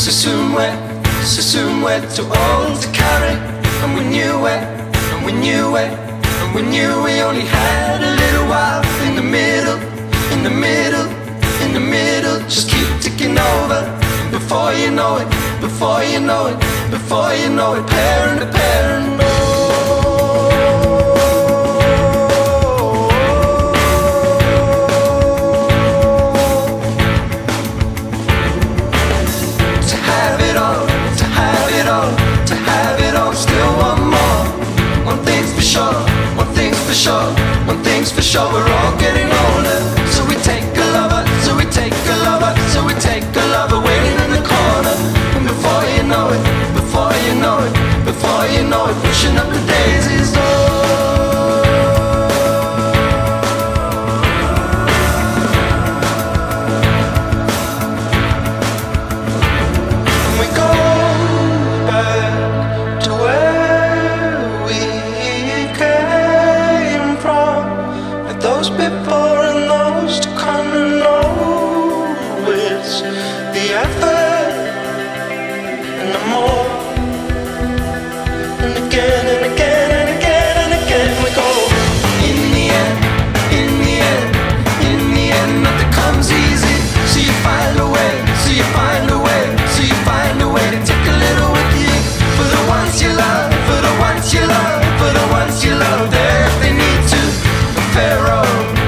Susumwe, too old to carry. And we knew it, and we knew it, and we knew we only had a little while. In the middle, in the middle, in the middle, just keep ticking over. Before you know it, before you know it, before you know it, parent to parent. One thing's for sure, we're all getting older. So we take a lover, so we take a lover, so we take a lover waiting in the corner. And before you know it, before you know it, before you know it, pushing up the daisies. And we go back to where we came from. Those before and those to come and know it's the effort and the more. And again and again and again and again we go. In the end, in the end, in the end, nothing comes easy. So you find a way, so you find a way, so you find a way to take a little with you. For the ones you love, for the ones you love, for the ones you love, there if they need to. Pharaoh,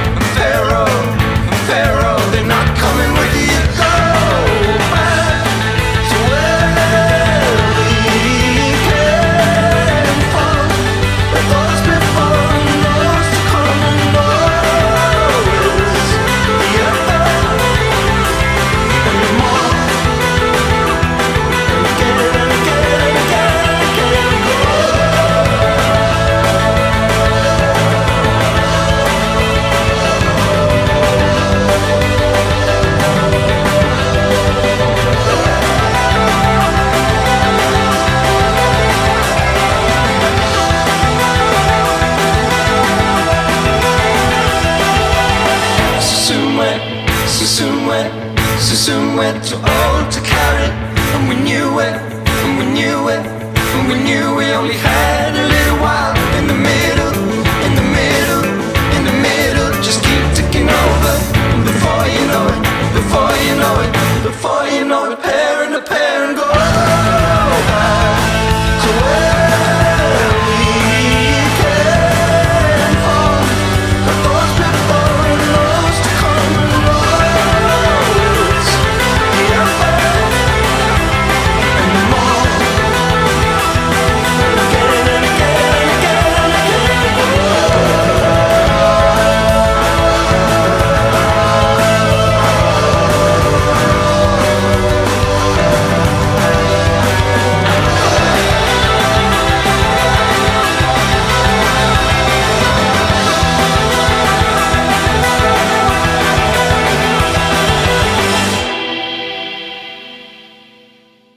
they're not coming with you. Go back to where we came from. With those before and those to come and know is the effort and the more. And again and again and again and again we go. Susumwe, too old to carry. And we knew it, and we knew it, and we knew we only had a little while. In the middle, in the middle, in the middle, just keep ticking over. And before you know it, before you know it, before you know it, parent to parent, go.